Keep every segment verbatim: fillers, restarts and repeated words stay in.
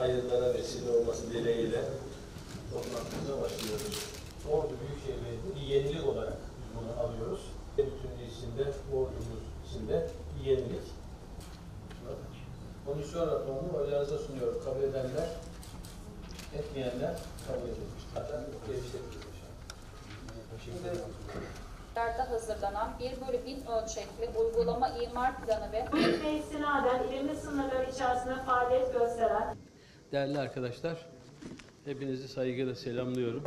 hayırlara vesile olması dileğiyle toplantımıza başlıyoruz. Ordu Büyükşehir Belediyesi bir yenilik olarak biz bunu alıyoruz. Bütünlüğü içinde, ordumuz içinde bir yenilik. Komisyon raporunu oylarınıza sunuyorum. Kabul edenler, etmeyenler kabul edilmiştir. Zaten geliştirdik. Şimdi hazırlanan bir bölü bin ölçekli uygulama imar planı ve ve istinaden ilimli sınırlar içerisinde faaliyet gösteren değerli arkadaşlar, hepinizi saygıyla selamlıyorum.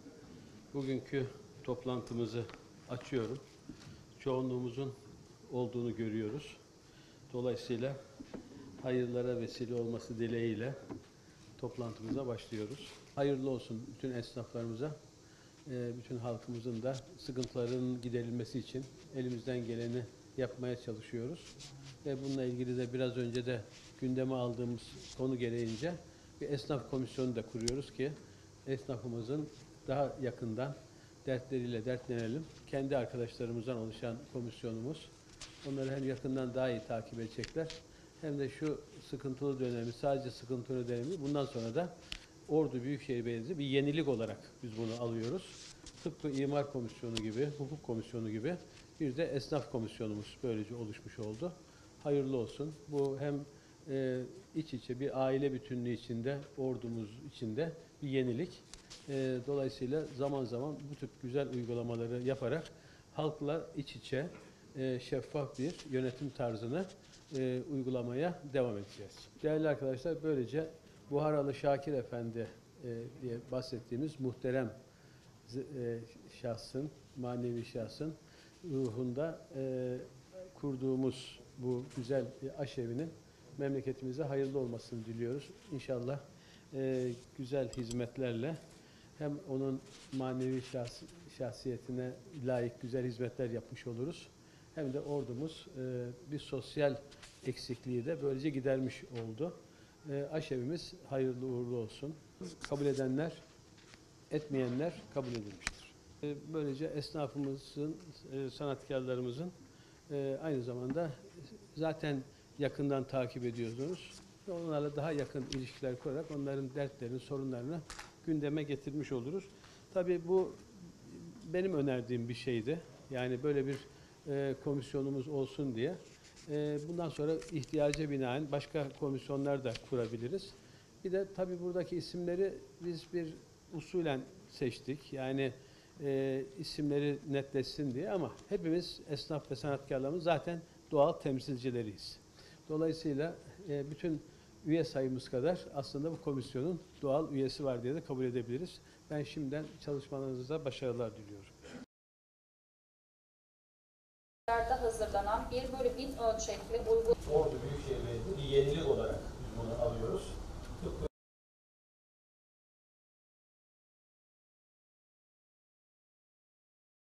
Bugünkü toplantımızı açıyorum. Çoğunluğumuzun olduğunu görüyoruz. Dolayısıyla hayırlara vesile olması dileğiyle toplantımıza başlıyoruz. Hayırlı olsun bütün esnaflarımıza, bütün halkımızın da sıkıntılarının giderilmesi için elimizden geleni yapmaya çalışıyoruz. Ve bununla ilgili de biraz önce de gündeme aldığımız konu gereğince bir esnaf komisyonu da kuruyoruz ki esnafımızın daha yakından dertleriyle dertlenelim. Kendi arkadaşlarımızdan oluşan komisyonumuz onları hem yakından daha iyi takip edecekler hem de şu sıkıntılı dönemi, sadece sıkıntılı dönemi bundan sonra da Ordu Büyükşehir Belediyesi bir yenilik olarak biz bunu alıyoruz. Tıpkı imar komisyonu gibi, hukuk komisyonu gibi bir de esnaf komisyonumuz böylece oluşmuş oldu. Hayırlı olsun. Bu hem e, iç içe bir aile bütünlüğü içinde, ordumuz içinde bir yenilik. E, dolayısıyla zaman zaman bu tip güzel uygulamaları yaparak halkla iç içe e, şeffaf bir yönetim tarzını e, uygulamaya devam edeceğiz. Değerli arkadaşlar, böylece Buharalı Şakir Efendi e, diye bahsettiğimiz muhterem e, şahsın, manevi şahsın ruhunda e, kurduğumuz bu güzel aşevinin memleketimize hayırlı olmasını diliyoruz. İnşallah e, güzel hizmetlerle hem onun manevi şahs şahsiyetine layık güzel hizmetler yapmış oluruz. Hem de ordumuz e, bir sosyal eksikliği de böylece gidermiş oldu. E, aşevimiz hayırlı uğurlu olsun. Kabul edenler, etmeyenler kabul edilmiştir. E, böylece esnafımızın, e, sanatkarlarımızın e, aynı zamanda zaten yakından takip ediyorsunuz. Ve onlarla daha yakın ilişkiler kurarak onların dertlerini, sorunlarını gündeme getirmiş oluruz. Tabii bu benim önerdiğim bir şeydi. Yani böyle bir e, komisyonumuz olsun diye. E, bundan sonra ihtiyaca binaen başka komisyonlar da kurabiliriz. Bir de tabii buradaki isimleri biz bir usulen seçtik. Yani e, isimleri netleşsin diye ama hepimiz esnaf ve sanatkarlarımız zaten doğal temsilcileriyiz. Dolayısıyla e, bütün üye sayımız kadar aslında bu komisyonun doğal üyesi var diye de kabul edebiliriz. Ben şimdiden çalışmalarınıza başarılar diliyorum. hazırlanan bir bölü bin ölçekli uygulama Ordu Büyükşehir Belediyesi bir yenilik olarak biz bunu alıyoruz.